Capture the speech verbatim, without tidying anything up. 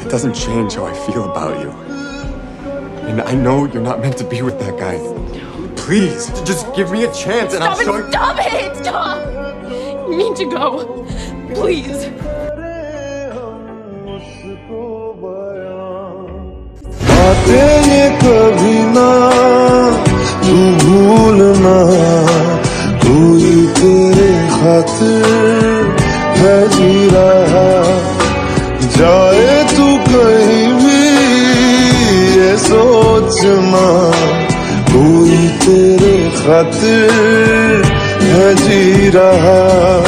It doesn't change how I feel about you. And I know you're not meant to be with that guy. Please, just give me a chance and Stop I'll show you. it! Stop it! Stop! You need to go. Please. बातें ये कभी ना तू भूलना, कोई तेरे खातिर है जी रहा, जाए तू कहीं भी ये सोचना, कोई तेरे खातिर है जी रहा।